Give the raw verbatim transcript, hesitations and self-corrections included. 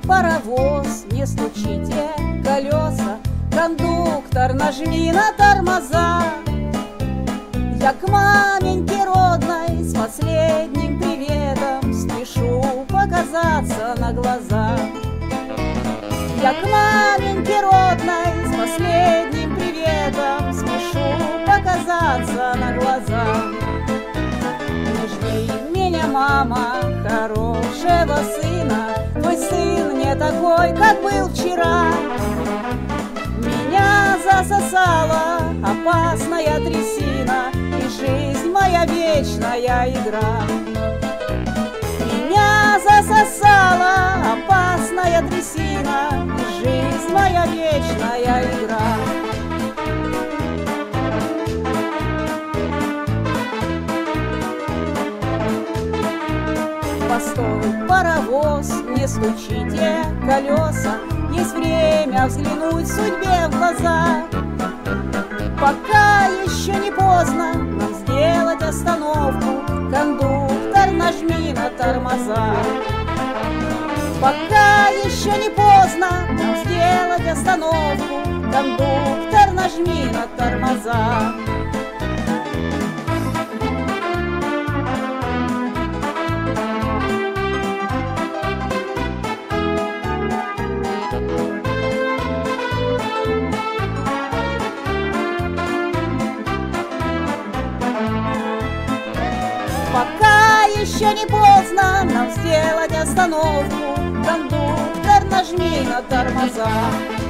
паровоз, не стучите колеса, кондуктор, нажми на тормоза. Я к маменьке родной с последним приветом спешу показаться на глаза. Я к маменьке родной с последним приветом спешу показаться на глаза. Не жди меня, мама, хорошего сына, твой сын не такой, как был вчера. Меня засосала опасная трясина, и жизнь моя вечная игра. Меня засосала опасная трясина, и жизнь моя вечная игра. Постой, паровоз, не стучите колеса, есть время взглянуть судьбе в глаза. Пока еще не поздно нам сделать остановку, кондуктор, нажми на тормоза. Пока еще не поздно нам сделать остановку, кондуктор, нажми на тормоза. Пока еще не поздно нам сделать остановку, кондуктор, нажми на тормоза.